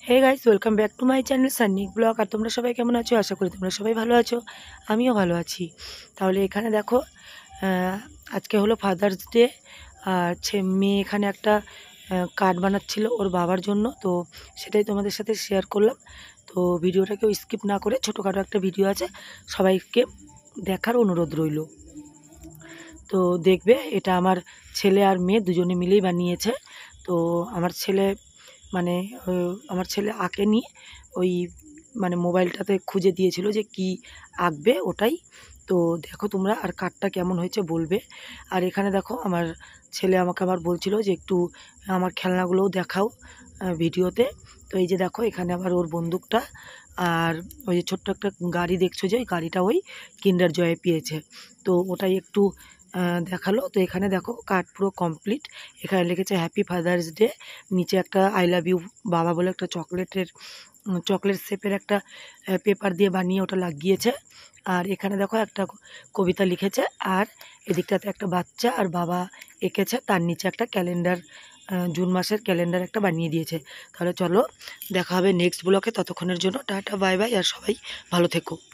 Hey guys, welcome back to my channel Sanik blog. আর তোমরা সবাই কেমন আছো? আশা করি তোমরা সবাই ভালো আছো, আমিও ভালো আছি। তাহলে এখানে দেখো, আজকে হলো ফাদার্স ডে। আর মেয়ে এখানে একটা কার্ড বানাচ্ছিল ওর বাবার জন্য, তো সেটাই তোমাদের সাথে শেয়ার করলাম। তো ভিডিওটাকেও স্কিপ না করে, ছোটোখাটো একটা ভিডিও আছে, সবাইকে দেখার অনুরোধ রইল। তো দেখবে, এটা আমার ছেলে আর মেয়ে দুজনে মিলেই বানিয়েছে। তো আমার ছেলে মানে আমার ছেলে আঁকেনি, ওই মানে মোবাইলটাতে খুঁজে দিয়েছিল যে কি আঁকবে ওটাই। তো দেখো তোমরা, আর কার্ডটা কেমন হয়েছে বলবে। আর এখানে দেখো, আমার ছেলে আমাকে আবার বলছিল যে একটু আমার খেলনাগুলোও দেখাও ভিডিওতে। তো এই যে দেখো, এখানে আবার ওর বন্দুকটা, আর ওই যে ছোট্ট একটা গাড়ি দেখছো যে, ওই গাড়িটা ওই কিন্ডার জয়ে পেয়েছে। তো ওটাই একটু দেখালো। তো এখানে দেখো, কার্ড পুরো কমপ্লিট। এখানে লিখেছে হ্যাপি ফাদার্স ডে, নিচে একটা আই লাভ ইউ বাবা বলে একটা চকলেট শেপের একটা পেপার দিয়ে বানিয়ে ওটা লাগিয়েছে। আর এখানে দেখো একটা কবিতা লিখেছে, আর এদিকটাতে একটা বাচ্চা আর বাবা এঁকেছে, তার নিচে একটা ক্যালেন্ডার, জুন মাসের ক্যালেন্ডার একটা বানিয়ে দিয়েছে। তাহলে চলো, দেখা হবে নেক্সট ব্লকে। ততক্ষণের জন্য টাটা, বাই বাই, আর সবাই ভালো থেকো।